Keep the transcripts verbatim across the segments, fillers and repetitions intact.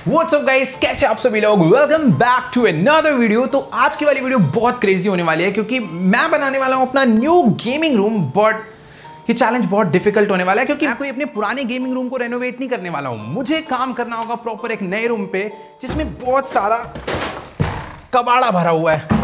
What's up guys, कैसे आप सभी लोग। Welcome back to another video. तो आज की वाली वीडियो बहुत क्रेजी होने वाली है क्योंकि मैं बनाने वाला हूं अपना न्यू गेमिंग रूम। बट ये चैलेंज बहुत डिफिकल्ट होने वाला है क्योंकि मैं कोई अपने पुराने गेमिंग रूम को रेनोवेट नहीं करने वाला हूं। मुझे काम करना होगा प्रॉपर एक नए रूम पे जिसमें बहुत सारा कबाड़ा भरा हुआ है।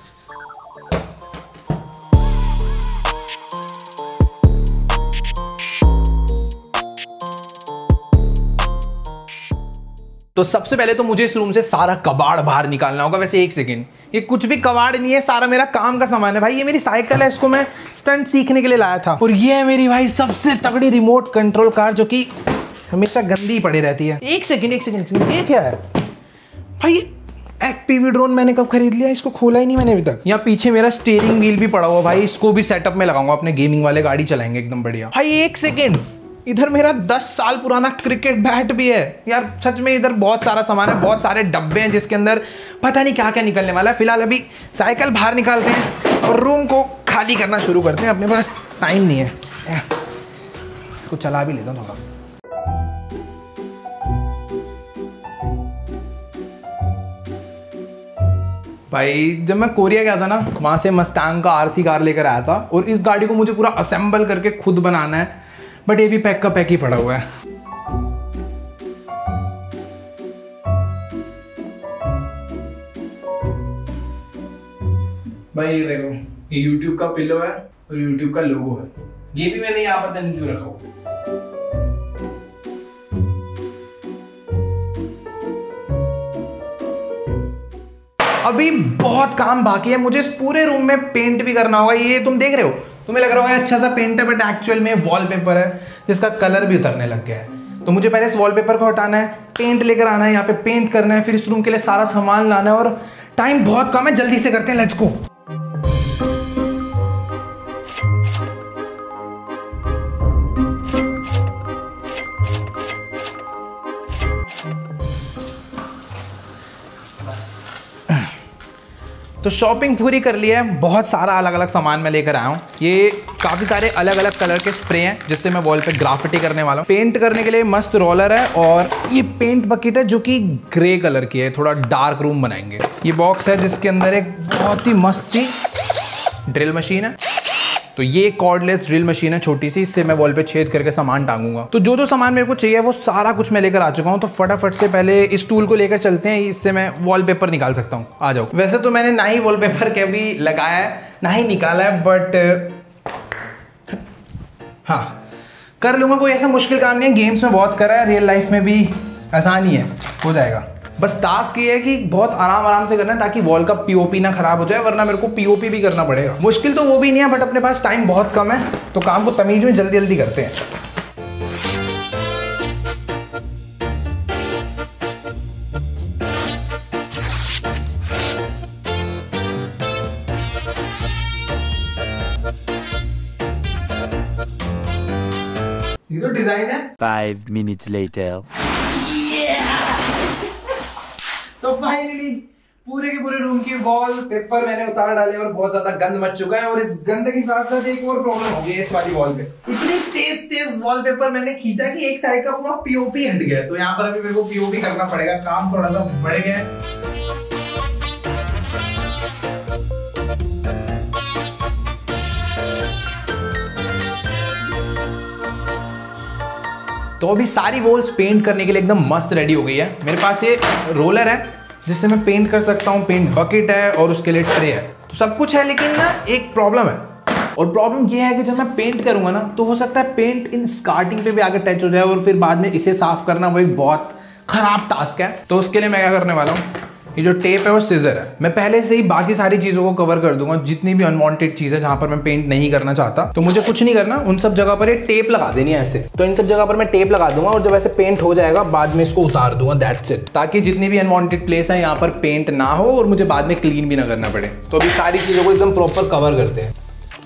तो सबसे पहले तो मुझे इस रूम से सारा कबाड़ बाहर निकालना होगा। वैसे एक सेकंड, ये कुछ भी कबाड़ नहीं है, सारा मेरा काम का सामान है भाई। ये मेरी साइकिल है, इसको मैं स्टंट सीखने के लिए लाया था। और ये है मेरी भाई सबसे तगड़ी रिमोट कंट्रोल कार जो कि हमेशा गंदी पड़ी रहती है। एक सेकंड एक सेकंड ये क्या है भाई? एफपीवी ड्रोन मैंने कब खरीद लिया? इसको खोला ही नहीं मैंने अभी तक। यहाँ पीछे मेरा स्टीयरिंग व्हील भी पड़ा हुआ भाई, इसको भी सेटअप में लगाऊंगा। अपने गेमिंग वाले गाड़ी चलाएंगे एकदम बढ़िया। भाई एक सेकेंड, इधर मेरा दस साल पुराना क्रिकेट बैट भी है यार। सच में इधर बहुत सारा सामान है, बहुत सारे डब्बे हैं जिसके अंदर पता नहीं क्या क्या निकलने वाला है। फिलहाल अभी साइकिल बाहर निकालते हैं और रूम को खाली करना शुरू करते हैं। अपने पास टाइम नहीं है, इसको चला भी लेता हूँ थोड़ा। भाई जब मैं कोरिया गया था ना, वहां से मस्टैंग का आरसी कार लेकर आया था और इस गाड़ी को मुझे पूरा असेंबल करके खुद बनाना है। बट ये भी पैक का पैक ही पड़ा हुआ है। भाई ये देखो, ये YouTube का पिलो है और YouTube का लोगो है। ये भी मैंने यहाँ पर क्यों रखा हुआ। अभी बहुत काम बाकी है, मुझे इस पूरे रूम में पेंट भी करना होगा। ये तुम देख रहे हो, तुम्हें लग रहा है अच्छा सा पेंट है, बट एक्चुअल में वॉलपेपर है जिसका कलर भी उतरने लग गया है। तो मुझे पहले इस वॉलपेपर को हटाना है, पेंट लेकर आना है, यहाँ पे पेंट करना है, फिर इस रूम के लिए सारा सामान लाना है। और टाइम बहुत कम है, जल्दी से करते हैं, लेट्स गो। तो शॉपिंग पूरी कर ली है, बहुत सारा अलग अलग सामान मैं लेकर आया हूँ। ये काफ़ी सारे अलग अलग कलर के स्प्रे हैं जिससे मैं वॉल पे ग्राफिटी करने वाला हूँ। पेंट करने के लिए मस्त रोलर है और ये पेंट बकेट है जो कि ग्रे कलर की है। थोड़ा डार्क रूम बनाएंगे। ये बॉक्स है जिसके अंदर एक बहुत ही मस्त सी ड्रिल मशीन है। तो ये कॉर्डलेस ड्रिल मशीन है छोटी सी, इससे मैं वॉल पे छेद करके सामान टांगूंगा। तो जो जो सामान मेरे को चाहिए वो सारा कुछ मैं लेकर आ चुका हूँ। तो फटाफट से पहले इस टूल को लेकर चलते हैं, इससे मैं वॉलपेपर निकाल सकता हूँ। आ जाओ। वैसे तो मैंने ना ही वॉलपेपर कभी लगाया है ना ही निकाला है, बट हाँ कर लूंगा। कोई ऐसा मुश्किल काम नहीं है, गेम्स में बहुत करा है, रियल लाइफ में भी आसान ही है, हो जाएगा। बस टास्क ये है कि बहुत आराम आराम से करना है ताकि वॉल का पीओपी ना खराब हो जाए, वरना मेरे को पीओपी भी करना पड़ेगा। मुश्किल तो वो भी नहीं है, बट अपने पास टाइम बहुत कम है तो काम को तमीज में जल्दी जल्दी करते हैं। ये तो डिजाइन है। Five minutes later. तो फाइनली पूरे के पूरे रूम की वॉल पेपर मैंने उतार डाले और बहुत ज्यादा गंद मच चुका है। और इस गंद के साथ साथ एक और प्रॉब्लम हो गई है इस वाली वॉल पे। इतनी तेज तेज वॉलपेपर मैंने खींचा कि एक साइड का पूरा पीओपी हट गया। तो यहाँ पर अभी मेरे को पीओपी करना पड़ेगा, काम थोड़ा सा बढ़ गया है। तो अभी सारी वॉल्स पेंट करने के लिए एकदम मस्त रेडी हो गई है। मेरे पास ये रोलर है जिससे मैं पेंट कर सकता हूँ, पेंट बकेट है और उसके लिए ट्रे है। तो सब कुछ है, लेकिन ना एक प्रॉब्लम है। और प्रॉब्लम ये है कि जब मैं पेंट करूंगा ना तो हो सकता है पेंट इन स्टार्टिंग पे भी आगे टच हो जाए और फिर बाद में इसे साफ करना वो एक बहुत खराब टास्क है। तो उसके लिए मैं क्या करने वाला हूँ, ये जो टेप है और सीजर है, मैं पहले से ही बाकी सारी चीज़ों को कवर कर दूंगा। जितनी भी अनवांटेड चीज़ है जहाँ पर मैं पेंट नहीं करना चाहता, तो मुझे कुछ नहीं करना, उन सब जगह पर ये टेप लगा देनी है ऐसे। तो इन सब जगह पर मैं टेप लगा दूंगा और जब ऐसे पेंट हो जाएगा बाद में इसको उतार दूंगा, दैट्स इट। ताकि जितनी भी अनवांटेड प्लेस है यहाँ पर पेंट ना हो और मुझे बाद में क्लीन भी ना करना पड़े। तो अभी सारी चीज़ों को एकदम प्रॉपर कवर करते हैं।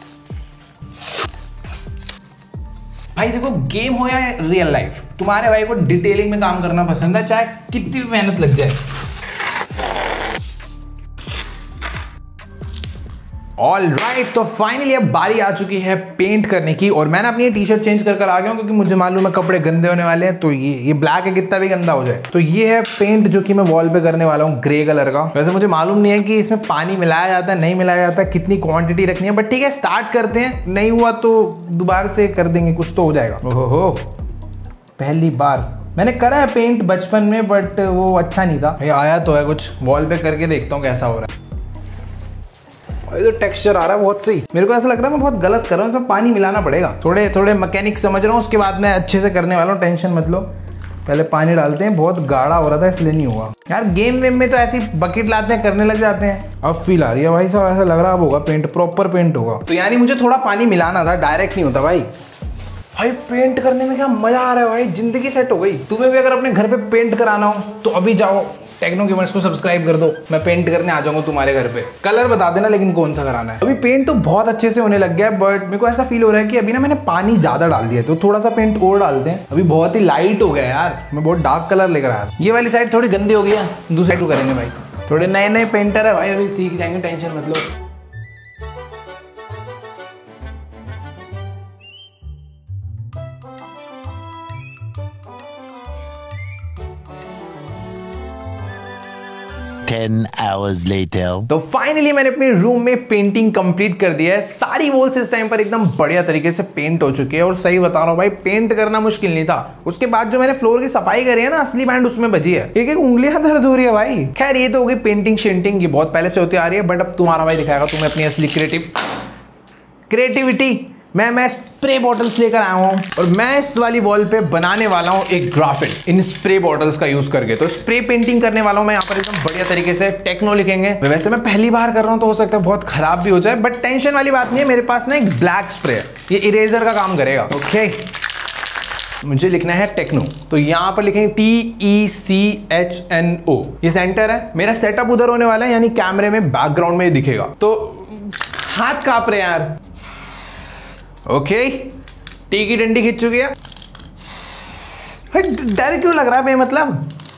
भाई देखो, गेम हो या रियल लाइफ, तुम्हारे भाई को डिटेलिंग में काम करना पसंद है, चाहे कितनी भी मेहनत लग जाए। ऑल राइट, तो फाइनली अब बारी आ चुकी है पेंट करने की और मैंने अपनी टी शर्ट चेंज कर कर आ गया हूँ क्योंकि मुझे मालूम है कपड़े गंदे होने वाले हैं। तो ये ये ब्लैक है, कितना भी गंदा हो जाए। तो ये है पेंट जो कि मैं वॉल पे करने वाला हूँ ग्रे कलर का। वैसे मुझे मालूम नहीं है कि इसमें पानी मिलाया जाता है नहीं मिलाया जाता, कितनी क्वांटिटी रखनी है, बट ठीक है स्टार्ट करते हैं। नहीं हुआ तो दोबारा से कर देंगे, कुछ तो हो जाएगा। ओहो हो, पहली बार मैंने करा है पेंट बचपन में, बट वो अच्छा नहीं था। ये आया तो है कुछ, वॉल पे करके देखता हूँ कैसा हो रहा है। ये तो टेक्सचर आ रहा है बहुत सही। मेरे को ऐसा लग रहा है मैं बहुत गलत कर रहा हूँ, इसमें पानी मिलाना पड़ेगा। थोड़े थोड़े मैकेनिक समझ रहा हूँ, उसके बाद मैं अच्छे से करने वाला हूँ, टेंशन मत लो। पहले पानी डालते हैं, बहुत गाढ़ा हो रहा था इसलिए नहीं हुआ यार। गेम वेम में तो ऐसी बकेट लाते हैं करने लग जाते हैं। अब फील आ रही है भाई साहब, ऐसा लग रहा है अब होगा पेंट, प्रॉपर पेंट होगा। तो यानी मुझे थोड़ा पानी मिलाना था, डायरेक्ट नहीं होता भाई। भाई पेंट करने में क्या मजा आ रहा है भाई, जिंदगी सेट हो गई। तुम्हें भी अगर अपने घर पे पेंट कराना हो तो अभी जाओ टेक्नो गेमर्स को सब्सक्राइब कर दो, मैं पेंट करने आ जाऊंगा तुम्हारे घर पे। कलर बता देना लेकिन कौन सा कराना है। अभी पेंट तो बहुत अच्छे से होने लग गया है, बट मेरे को ऐसा फील हो रहा है कि अभी ना मैंने पानी ज्यादा डाल दिया, तो थोड़ा सा पेंट और डालते हैं। अभी बहुत ही लाइट हो गया यार, मैं बहुत डार्क कलर लेकर आया। ये वाली साइड थोड़ी गंदी हो गई है, दूसरी साइड को करेंगे भाई। थोड़े नए नए पेंटर है भाई, अभी सीख जाएंगे, टेंशन मत लो। Ten hours later. तो फाइनली मैंने अपने रूम में पेंटिंग कंप्लीट कर दिया है। सारी वॉल्स इस टाइम पर एकदम बढ़िया तरीके से पेंट हो चुकी है और सही बता रहा हूँ भाई, पेंट करना मुश्किल नहीं था। उसके बाद जो मैंने फ्लोर की सफाई करी है ना, असली बैंड उसमें बजी है। एक एक उंगलियां दर्द हो रही है भाई। खैर ये तो होगी पेंटिंग शेंटिंग, ये बहुत पहले से होती आ रही है, बट अब तुम्हारा भाई दिखाएगा तुम्हें अपनी असली क्रिएटिव क्रिएटिविटी। मैं मैं स्प्रे बॉटल्स लेकर आया हूँ और मैं इस वाली वॉल पे बनाने वाला हूँ एक ग्राफिक इन स्प्रे बॉटल्स का यूज करके। तो स्प्रे पेंटिंग करने वाला हूँ मैं यहाँ पर एकदम बढ़िया तरीके से। टेक्नो लिखेंगे, वैसे मैं पहली बार कर रहा हूँ तो हो सकता है बहुत खराब भी हो जाए, बट टेंशन वाली बात नहीं है। मेरे पास ना एक ब्लैक स्प्रे है, ये इरेजर का काम करेगा। ओके, मुझे लिखना है टेक्नो, तो यहाँ पर लिखेंगे T E C H N O. ये सेंटर है, मेरा सेटअप उधर होने वाला है, यानी कैमरे में बैकग्राउंड में दिखेगा। तो हाथ कांप रहे यार। ओके, टी की डंडी खिंच चुकी है। डर क्यों लग रहा है भाई, मतलब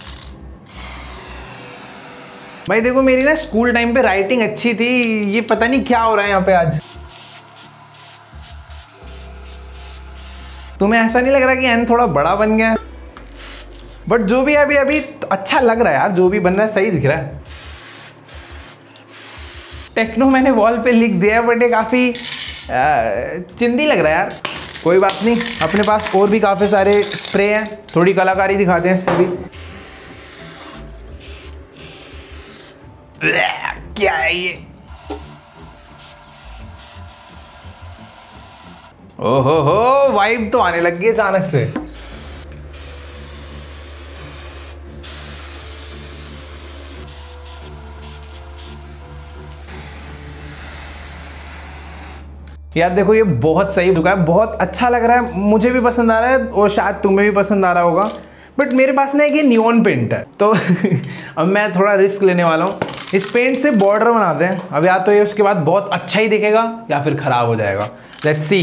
भाई देखो मेरी ना स्कूल टाइम पे राइटिंग अच्छी थी, ये पता नहीं क्या हो रहा है यहाँ पे आज। तुम्हें ऐसा नहीं लग रहा कि एन थोड़ा बड़ा बन गया? बट जो भी अभी अभी तो अच्छा लग रहा है यार, जो भी बन रहा है सही दिख रहा है। टेक्नो मैंने वॉल पे लिख दिया, बट ये काफी चिंदी लग रहा है यार। कोई बात नहीं, अपने पास और भी काफी सारे स्प्रे हैं, थोड़ी कलाकारी दिखाते हैं इससे भी। क्या है ये? ओहो हो, वाइब तो आने लग गई अचानक से। यार देखो ये बहुत सही चुका है, बहुत अच्छा लग रहा है, मुझे भी पसंद आ रहा है और शायद तुम्हें भी पसंद आ रहा होगा। बट मेरे पास ना एक ये नियॉन पेंट है, तो अब मैं थोड़ा रिस्क लेने वाला हूँ। इस पेंट से बॉर्डर बनाते हैं। अब या तो ये उसके बाद बहुत अच्छा ही दिखेगा या फिर खराब हो जाएगा। Let's see.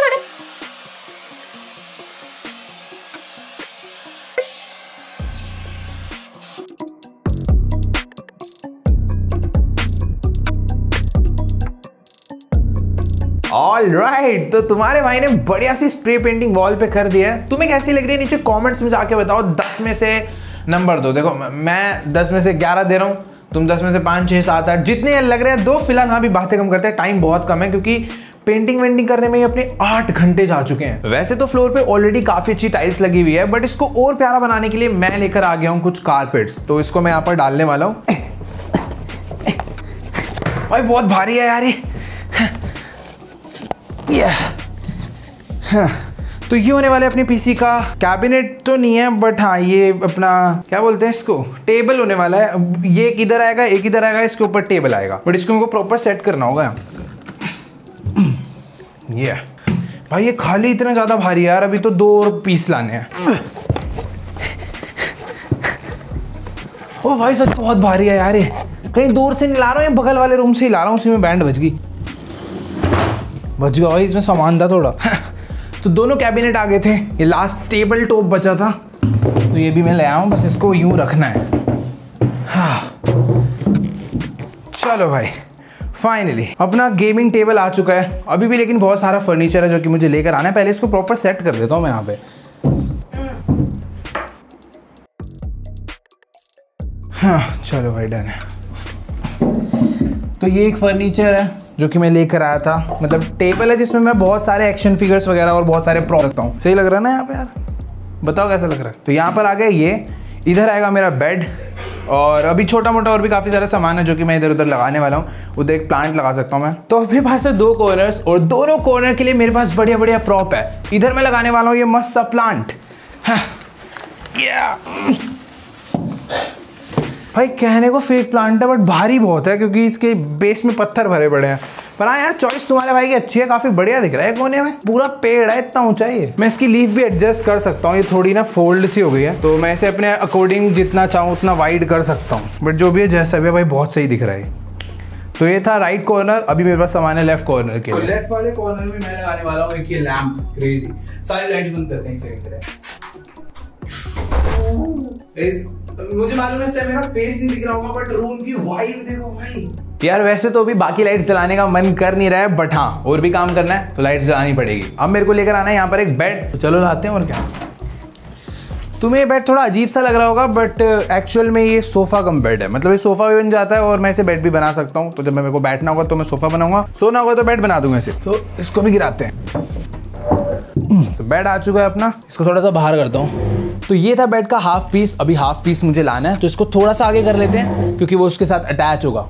All right right, तो तुम्हारे भाई ने बढ़िया सी स्प्रे पेंटिंग वॉल पे कर दिया है। तुम्हें कैसी लग रही है नीचे कमेंट्स में जाके बताओ। दस में से नंबर दो। देखो मैं दस में से ग्यारह दे रहा हूँ, तुम दस में से पाँच छः सात आठ जितने लग रहे हैं दो। फिलहाल हाँ भी बातें कम करते हैं, टाइम बहुत कम है क्योंकि पेंटिंग वेंटिंग करने में ही अपने आठ घंटे जा चुके हैं। वैसे तो फ्लोर पे ऑलरेडी काफी अच्छी टाइल्स लगी हुई है, बट इसको और प्यारा बनाने के लिए मैं लेकर आ गया हूँ कुछ कारपेट्स। तो इसको मैं यहाँ पर डालने वाला हूँ। भाई बहुत भारी है यार ये। Yeah. हाँ, तो ये होने वाले अपने पीसी का कैबिनेट तो नहीं है, बट हाँ ये अपना क्या बोलते हैं इसको, टेबल होने वाला है। ये एक इधर आएगा, एक इधर आएगा, इसके ऊपर टेबल आएगा, बट इसको हमको प्रॉपर सेट करना होगा। ये yeah. भाई ये खाली इतना ज्यादा भारी है यार, अभी तो दो और पीस लाने हैं। ओ भाई सच बहुत भारी है यार ये, कहीं दूर से नहीं ला रहा हूँ, ये बगल वाले रूम से ही ला रहा हूँ, उसी में बैंड बज गई। बच गया भाई, इसमें सामान था थोड़ा। तो दोनों कैबिनेट आ गए थे, ये लास्ट टेबल टॉप बचा था, तो ये भी मैं ले आया हूँ, बस इसको यूं रखना है। हाँ चलो भाई फाइनली अपना गेमिंग टेबल आ चुका है। अभी भी लेकिन बहुत सारा फर्नीचर है जो कि मुझे लेकर आना है। पहले इसको प्रॉपर सेट कर देता हूँ मैं यहाँ पे। हाँ चलो भाई डन है। तो ये एक फर्नीचर है जो कि मैं लेकर आया था, मतलब टेबल है जिसमें मैं बहुत सारे एक्शन फिगर्स वगैरह और बहुत सारे प्रॉप रखता हूँ। सही लग रहा है ना यहाँ पे यार? बताओ कैसा लग रहा है। तो यहाँ पर आ गया ये, इधर आएगा मेरा बेड और अभी छोटा मोटा और भी काफ़ी सारा सामान है जो कि मैं इधर उधर लगाने वाला हूँ। उधर एक प्लांट लगा सकता हूँ मैं। तो अपने पास है दो कॉर्नर्स और दोनों कॉर्नर के लिए मेरे पास बढ़िया बढ़िया प्रॉप है। इधर मैं लगाने वाला हूँ ये मस्त सा प्लांट। हाँ, yeah. भाई कहने को फेक प्लांट है बट भारी बहुत है क्योंकि इसके बेस में पत्थर भरे पड़े हैं। पर हाँ यार चॉइस तुम्हारे भाई की अच्छी है, काफी बढ़िया दिख रहा है। कोने में पूरा पेड़ है, इतना ऊंचा है। मैं इसकी लीफ भी एडजस्ट कर सकता हूँ, ये थोड़ी ना फोल्ड सी हो गई है तो मैं इसे अपने अकॉर्डिंग जितना चाहूँ उतना वाइड कर सकता हूँ। बट जो भी है जैसा भी है भाई बहुत सही दिख रहा है। तो ये था राइट कॉर्नर। अभी मेरे पास सामान है लेफ्ट कॉर्नर के लिए। लेफ्ट वाले कॉर्नर में मैं लगाने वाला हूँ एक ये लैंप। क्रेजी। सारी लाइट्स बंद करते हैं एक सेकंड के लिए। मुझे मालूम है इस टाइम मेरा फेस नहीं दिख रहा होगा बट रूम की वाइब देखो भाई। यार वैसे तो अभी बाकी लाइट्स जलाने का मन कर नहीं रहा है बट हाँ और भी काम करना है तो लाइट्स जलानी पड़ेगी। अब मेरे को लेकर आना है यहाँ पर एक बेड, तो चलो लाते हैं। और क्या तुम्हें ये बेड थोड़ा अजीब सा लग रहा होगा बट एक्चुअल में ये सोफा कम बेड है। मतलब ये सोफा भी बन जाता है और मैं इसे बेड भी बना सकता हूँ। तो जब मेरे को बैठना होगा तो मैं सोफा बनाऊंगा, सोना होगा तो बेड बना दूंगा इसे। तो इसको भी गिराते हैं। तो बेड आ चुका है अपना, इसको थोड़ा सा बाहर करता हूँ। तो ये था बेड का हाफ पीस। अभी हाफ पीस मुझे लाना है तो इसको थोड़ा सा आगे कर लेते हैं क्योंकि वो उसके साथ अटैच होगा।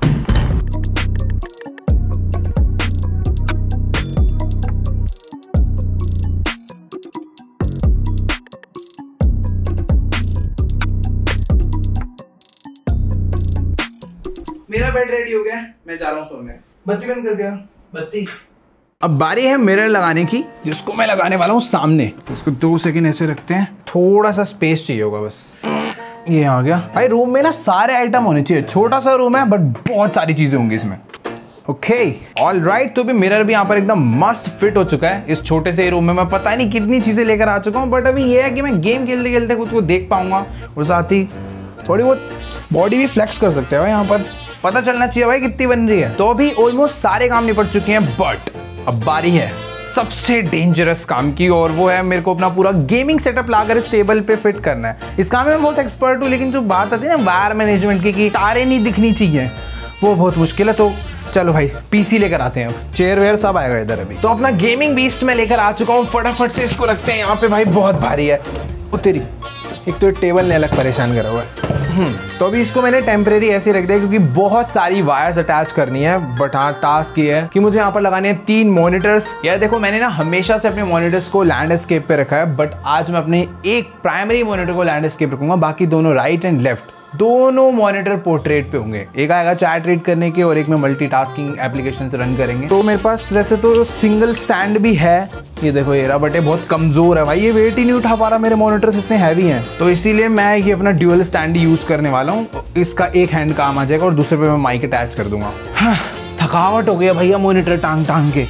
मेरा बेड रेडी हो गया, मैं जा रहा हूँ सोने। बत्ती बंद कर दिया। बत्ती। अब बारी है मिरर लगाने की जिसको मैं लगाने वाला हूँ सामने। इसको दो सेकंड ऐसे रखते हैं, थोड़ा सा स्पेस चाहिए होगा बस। ये आ गया भाई। रूम में ना सारे आइटम होने चाहिए। छोटा सा रूम है बट बहुत सारी चीजें होंगी इसमें। Okay all right. तो भी मिरर भी यहाँ पर एकदम मस्त फिट हो चुका है इस छोटे से रूम में। मैं पता नहीं कितनी चीजें लेकर आ चुका हूँ बट अभी ये है कि मैं गेम खेलते खेलते खुद को देख पाऊंगा और साथ ही थोड़ी बहुत बॉडी भी फ्लेक्स कर सकते हैं। यहाँ पर पता चलना चाहिए भाई कितनी बन रही है। तो अभी ऑलमोस्ट सारे काम निपट चुके हैं बट अब बारी है सबसे डेंजरस काम की और वो है मेरे को अपना पूरा गेमिंग सेटअप लाकर इस टेबल पे फिट करना है। इस काम में मैं बहुत एक्सपर्ट हूँ लेकिन जो बात आती है ना वायर मैनेजमेंट की कि तारे नहीं दिखनी चाहिए वो बहुत मुश्किल है। तो चलो भाई पीसी लेकर आते हैं। अब चेयर वेयर सब आएगा इधर। अभी तो अपना गेमिंग बीस्ट मैं लेकर आ चुका हूँ। फटाफट से इसको रखते हैं यहाँ पे। भाई बहुत भारी है तेरी। एक तो टेबल ने अलग परेशान करा हुआ है। तो अभी इसको मैंने टेम्परेरी ऐसे रख दिया क्योंकि बहुत सारी वायर्स अटैच करनी है। बट हाँ टास्क ये है कि मुझे यहाँ पर लगाने हैं तीन मॉनिटर्स। यार देखो मैंने ना हमेशा से अपने मॉनिटर्स को लैंडस्केप पे रखा है बट आज मैं अपने एक प्राइमरी मॉनिटर को लैंडस्केप रखूंगा। बाकी दोनों राइट एंड लेफ्ट दोनों मॉनिटर पोर्ट्रेट पे होंगे। एक आएगा चैट रीड करने के और एक में मल्टीटास्किंग एप्लीकेशंस रन करेंगे। तो मेरे पास वैसे तो सिंगल स्टैंड भी है। ये देखो ये रहा बट ये बहुत कमजोर है भाई। ये वेट ही नहीं उठा पा रहा, मेरे मॉनिटर्स इतने हैवी हैं। तो इसीलिए मैं ये अपना ड्यूअल स्टैंड यूज करने वाला हूँ। इसका एक हैंड काम आ जाएगा और दूसरे पे मैं माइक अटैच कर दूंगा। हाँ, थकावट हो गई भैया मॉनिटर टांग टांग के।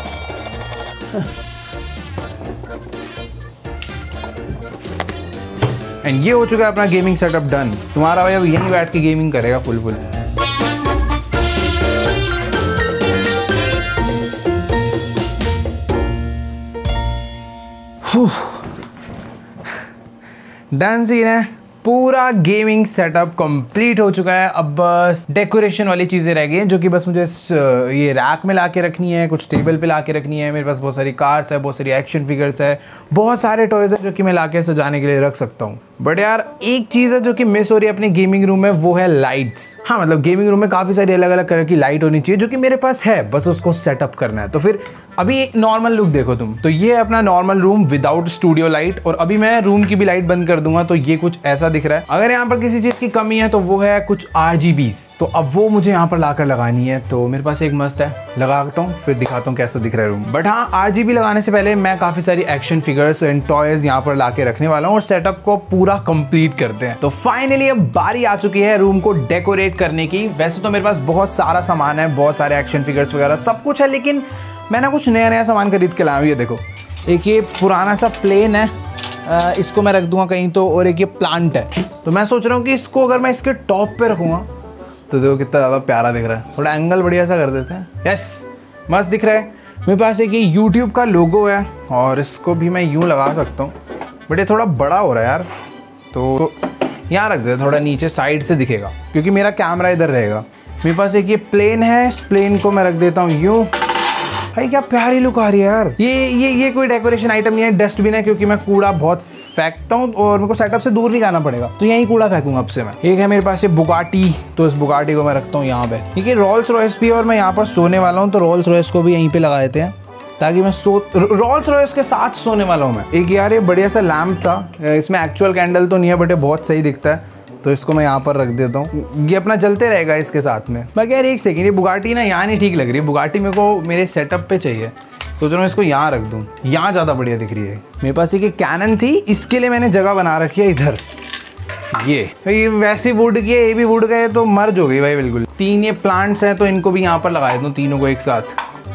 एंड ये हो चुका है अपना गेमिंग सेटअप डन। तुम्हारा भाई अब यहीं बैठ के गेमिंग करेगा फुल फुल। डन सीन है। पूरा गेमिंग सेटअप कंप्लीट हो चुका है। अब बस डेकोरेशन वाली चीज़ें रह गई हैं जो कि बस मुझे ये रैक में ला के रखनी है, कुछ टेबल पे ला के रखनी है। मेरे पास बहुत सारी कार्स है, बहुत सारी एक्शन फिगर्स है, बहुत सारे टॉयज़ है जो कि मैं ला के सजाने के लिए रख सकता हूँ। बट यार एक चीज़ है जो कि मिस हो रही है अपने गेमिंग रूम में, वो है लाइट्स। हाँ मतलब गेमिंग रूम में काफ़ी सारी अलग अलग कलर की लाइट होनी चाहिए जो कि मेरे पास है, बस उसको सेटअप करना है। तो फिर अभी नॉर्मल लुक देखो तुम, तो ये है अपना normal room without studio light. और अभी मैं रूम की भी लाइट बंद कर दूंगा तो ये कुछ ऐसा दिख रहा है। अगर यहाँ पर किसी चीज़ की कमी है तो वो है कुछ आर जी बीज। तो अब वो मुझे यहाँ पर लाकर लगानी है। तो मेरे पास एक मस्त है, लगाता हूँ फिर दिखाता हूँ कैसा दिख रहा है रूम। बट हाँ आर जी बी लगाने से पहले मैं काफ़ी सारी एक्शन फिगर्स एंड टॉयज यहाँ पर ला के रखने वाला हूँ और सेटअप को पूरा कंप्लीट करते हैं। तो फाइनली अब बारी आ चुकी है रूम को डेकोरेट करने की। वैसे तो मेरे पास बहुत सारा सामान है, बहुत सारे एक्शन फिगर्स वगैरह सब कुछ है, लेकिन मैं ना कुछ नया नया सामान खरीद के लाया हूँ। ये देखो एक ये पुराना सा प्लेन है, आ, इसको मैं रख दूंगा कहीं तो, और एक ये प्लांट है। तो मैं सोच रहा हूँ कि इसको अगर मैं इसके टॉप पे रखूँगा तो देखो कितना ज़्यादा प्यारा दिख रहा है। थोड़ा एंगल बढ़िया सा कर देते हैं। यस, मस्त दिख रहा है। मेरे पास एक ये यूट्यूब का लोगो है और इसको भी मैं यूँ लगा सकता हूँ, बट ये थोड़ा बड़ा हो रहा है यार, तो यहाँ रख देते, थोड़ा नीचे साइड से दिखेगा क्योंकि मेरा कैमरा इधर रहेगा। मेरे पास एक ये प्लेन है, इस प्लेन को मैं रख देता हूँ यूँ। भाई क्या प्यारी लुक आ रही है यार। ये ये ये कोई डेकोरेशन आइटम नहीं है, डस्टबिन है क्योंकि मैं कूड़ा बहुत फेंकता हूँ और मेरे को सेटअप से दूर नहीं जाना पड़ेगा, तो यहीं कूड़ा फेंकूंगा अब से मैं। एक है मेरे पास ये बुगाटी, तो इस बुगाटी को मैं रखता हूँ यहाँ पे। ठीक है, रोल्स रॉयस भी है और मैं यहाँ पर सोने वाला हूँ, तो रोल्स रॉयस को भी यहीं पे लगा देते हैं ताकि मैं सो रोल्स रॉयस के साथ सोने वाला हूँ मैं। एक यार ये बढ़िया सा लैम्प था, इसमें एक्चुअल कैंडल तो नहीं है बट ये बहुत सही दिखता है, तो इसको मैं यहाँ पर रख देता हूँ, ये अपना जलते रहेगा इसके साथ में। बाकी यार एक सेकंड, ये बुगाटी ना यहाँ नहीं ठीक लग रही है, बुगाटी मेरे को मेरे सेटअप पे चाहिए, सोच रहा हूँ इसको यहाँ रख दूँ, यहाँ ज़्यादा बढ़िया दिख रही है। मेरे पास एक कैनन थी, इसके लिए मैंने जगह बना रखी है इधर। ये ये वैसी वुड की है, ये भी वुड का है, तो मर्ज हो गई भाई बिल्कुल। तीन ये प्लांट्स हैं तो इनको भी यहाँ पर लगा देता हूँ, तीनों को एक साथ।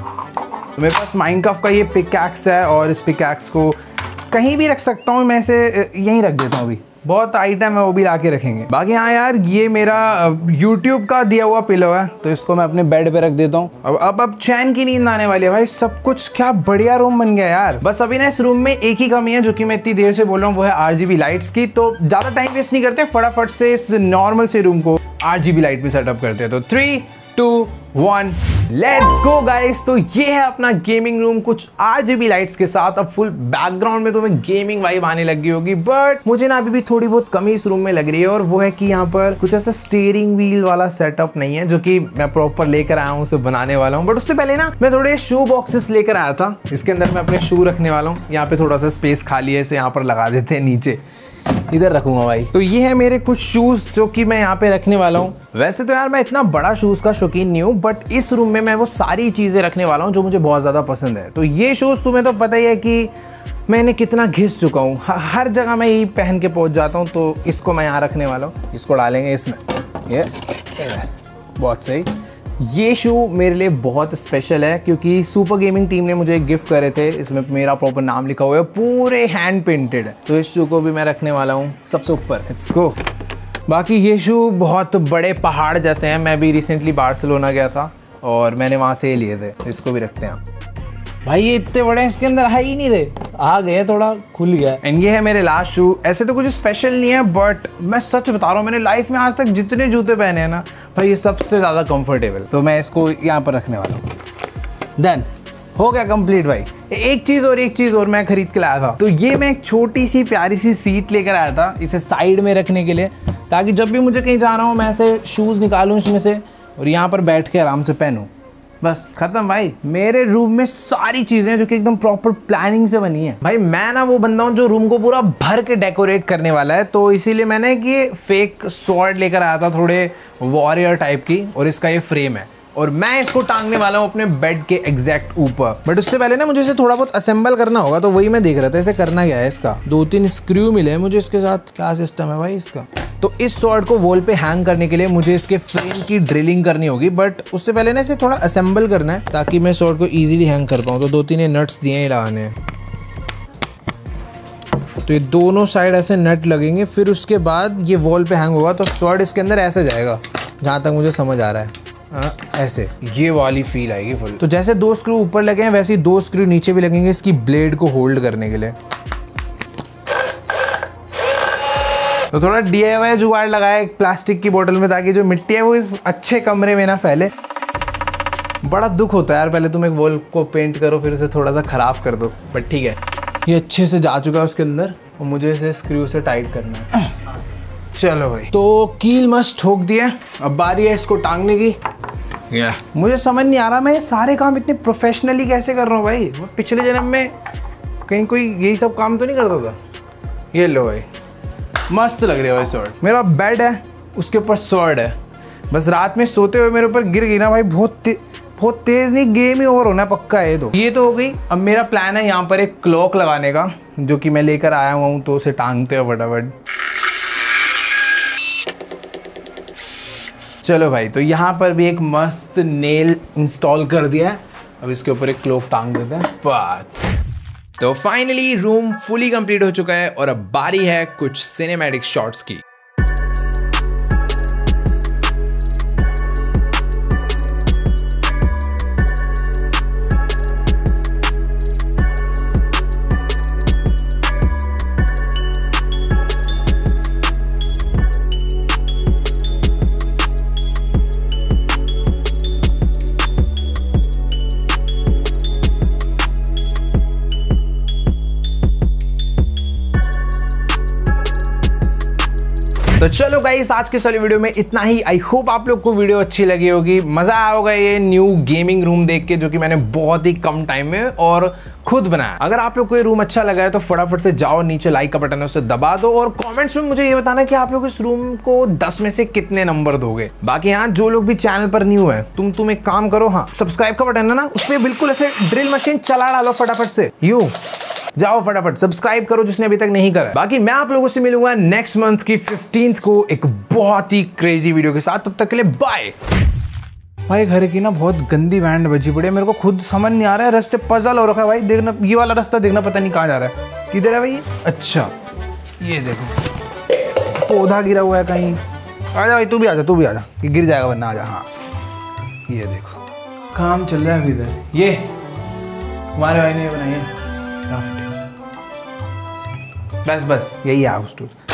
तो मेरे पास माइनक्राफ्ट का ये पिकैक्स है और इस पिकैक्स को कहीं भी रख सकता हूँ मैं, इसे यहीं रख देता हूँ। अभी बहुत आइटम है वो भी ला के रखेंगे। बाकी हाँ यार, ये मेरा यूट्यूब का दिया हुआ पिलो है, तो इसको मैं अपने बेड पे रख देता हूँ। अब अब अब चैन की नींद आने वाली है भाई। सब कुछ क्या बढ़िया रूम बन गया यार। बस अभी ना इस रूम में एक ही कमी है जो कि मैं इतनी देर से बोल रहा हूँ, वो है आरजीबी लाइट्स की। तो ज्यादा टाइम वेस्ट नहीं करते, फटाफट से इस नॉर्मल से रूम को आरजीबी लाइट में सेटअप करते हैं। तो three two one let's go guys. तो ये है अपना गेमिंग रूम कुछ आरजीबी लाइट्स के साथ। अब फुल बैकग्राउंड में तुम्हें गेमिंग वाइब आने लगी होगी, बट मुझे ना अभी भी थोड़ी बहुत कमी इस रूम में लग रही है, और वो है कि यहाँ पर कुछ ऐसा स्टीयरिंग व्हील वाला सेटअप नहीं है, जो कि मैं प्रॉपर लेकर आया हूँ, उसे बनाने वाला हूँ। बट उससे पहले ना मैं थोड़े शू बॉक्सेस लेकर आया था, इसके अंदर मैं अपने शू रखने वाला हूँ। यहाँ पे थोड़ा सा स्पेस खाली है, इसे यहाँ पर लगा देते हैं, नीचे इधर रखूंगा भाई। तो ये है मेरे कुछ शूज जो कि मैं यहाँ पे रखने वाला हूँ। वैसे तो यार मैं इतना बड़ा शूज का शौकीन नहीं हूँ, बट इस रूम में मैं वो सारी चीजें रखने वाला हूँ जो मुझे बहुत ज्यादा पसंद है। तो ये शूज तुम्हें तो पता ही है कि मैंने कितना घिस चुका हूँ, हर जगह मैं यही पहन के पहुंच जाता हूँ। तो इसको मैं यहाँ रखने वाला हूँ, इसको डालेंगे इसमें। ये बहुत सही। ये शू मेरे लिए बहुत स्पेशल है क्योंकि सुपर गेमिंग टीम ने मुझे एक गिफ्ट करे थे, इसमें मेरा प्रॉपर नाम लिखा हुआ है, पूरे हैंड पेंटेड है। तो इस शू को भी मैं रखने वाला हूँ सबसे ऊपर। It's go. बाकी ये शू बहुत बड़े पहाड़ जैसे हैं, मैं भी रिसेंटली बार्सिलोना गया था और मैंने वहाँ से लिए थे, तो इसको भी रखते हैं। भाई ये इतने बड़े हैं, इसके अंदर आ ही नहीं रहे, आ गए, थोड़ा खुल गया। एंड ये है मेरे लास्ट शू। ऐसे तो कुछ स्पेशल नहीं है, बट मैं सच बता रहा हूँ, मैंने लाइफ में आज तक जितने जूते पहने हैं ना भाई, ये सबसे ज़्यादा कंफर्टेबल। तो मैं इसको यहाँ पर रखने वाला हूँ। देन हो गया कंप्लीट भाई। एक चीज़ और एक चीज़ और मैं खरीद के लाया था, तो ये मैं एक छोटी सी प्यारी सी सीट लेकर आया था, इसे साइड में रखने के लिए, ताकि जब भी मुझे कहीं जाना हो मैं ऐसे शूज़ निकालूँ इसमें से और यहाँ पर बैठ के आराम से पहनूँ। बस खत्म भाई। मेरे रूम में सारी चीजें जो कि एकदम प्रॉपर प्लानिंग से बनी है। भाई मैं ना वो बंदा हूँ जो रूम को पूरा भर के डेकोरेट करने वाला है, तो इसीलिए मैंने ये फेक स्वॉर्ड लेकर आया था, थोड़े वॉरियर टाइप की, और इसका ये फ्रेम है और मैं इसको टांगने वाला हूँ अपने बेड के एग्जैक्ट ऊपर। बट उससे पहले ना मुझे इसे थोड़ा बहुत असेंबल करना होगा, तो वही मैं देख रहा था इसे करना क्या है। इसका दो तीन स्क्रू मिले हैं मुझे इसके साथ। क्या सिस्टम है भाई इसका? तो इस स्वॉर्ड को वॉल पे हैंग करने के लिए मुझे इसके फ्रेम की ड्रिलिंग करनी होगी, बट उससे पहले ना इसे थोड़ा असेंबल करना है ताकि मैं स्वॉर्ड को ईजिली हैंग कर पाऊँ। तो दो तीन ये नट्स दिए हैं लगाने हैं, तो ये दोनों साइड ऐसे नट लगेंगे, फिर उसके बाद ये वॉल पे हैंग होगा। तो स्वॉर्ड इसके अंदर ऐसे जाएगा, जहाँ तक मुझे समझ आ रहा है। आ, ऐसे ये वाली फील आएगी फुल। तो जैसे दो स्क्रू ऊपर लगे हैं वैसे ही दो स्क्रू नीचे भी लगेंगे इसकी ब्लेड को होल्ड करने के लिए। तो थोड़ा डी आई वाई जुगाड़ लगाया एक प्लास्टिक की बोतल में, ताकि जो मिट्टी है वो इस अच्छे कमरे में ना फैले। बड़ा दुख होता है यार, पहले तुम एक वॉल को पेंट करो फिर उसे थोड़ा सा खराब कर दो, बट ठीक है। ये अच्छे से जा चुका है उसके अंदर और मुझे इसे स्क्रू से टाइट करना है। चलो भाई, तो कील मस्त ठोक दिया, अब बारी है इसको टांगने की। yeah. मुझे समझ नहीं आ रहा मैं ये सारे काम इतने प्रोफेशनली कैसे कर रहा हूँ भाई। मैं पिछले जन्म में कहीं कोई यही सब काम तो नहीं करता था। ये लो भाई, मस्त लग रही है भाई स्वॉर्ड। मेरा बेड है उसके ऊपर स्वॉर्ड है, बस रात में सोते हुए मेरे ऊपर गिर गई ना भाई, बहुत ते, बहुत तेज नहीं, गेम ही ओवर होना है पक्का है। तो ये तो हो गई। अब मेरा प्लान है यहाँ पर एक क्लॉक लगाने का, जो कि मैं लेकर आया हुआ हूँ, तो उसे टांगते हैं फटाफट। चलो भाई, तो यहाँ पर भी एक मस्त नेल इंस्टॉल कर दिया है। अब इसके ऊपर एक क्लॉक टांग देते हैं। बात तो फाइनली रूम फुली कंप्लीट हो चुका है और अब बारी है कुछ सिनेमैटिक शॉट्स की। तो चलो गाइस, आज के वाली वीडियो में इतना ही। आई होप आप लोग को वीडियो अच्छी लगी होगी, मजा आया होगा ये न्यू गेमिंग रूम देख के, जो कि मैंने बहुत ही कम टाइम में और खुद बनाया। अगर आप लोग को ये रूम अच्छा लगा है तो फटाफट से जाओ, नीचे लाइक का बटन है उसे दबा दो और कमेंट्स में मुझे ये बताना कि आप लोग इस रूम को दस में से कितने नंबर दोगे। बाकी यहाँ जो लोग भी चैनल पर न्यू है, तुम तुम एक काम करो, हाँ सब्सक्राइब का बटन है ना, उस पर बिल्कुल ऐसे ड्रिल मशीन चला डालो फटाफट से, यू जाओ फटाफट सब्सक्राइब करो जिसने अभी तक नहीं करा। बाकी मैं आप लोगों से मिलूंगा नेक्स्ट मंथ की फिफ्टींथ को एक बहुत ही क्रेजी वीडियो के साथ। तब तक के लिए बाय। भाई घर की ना बहुत गंदी बैंड बजी पड़ी है, मेरे को खुद समझ नहीं आ रहा है, रास्ते पजल हो रखा है भाई। देखना ये वाला रास्ता, देखना पता नहीं कहाँ जा रहा है, किधर है भाई? अच्छा ये देखो पौधा गिरा हुआ है कहीं। आ जा भाई, तू भी आ जा, तू भी आ जा, कि गिर जाएगा वरना। आ जा। हाँ ये देखो काम चल रहा है इधर। ये हमारे भाई ने बनाई है, बस बस यही है हाउस टूर।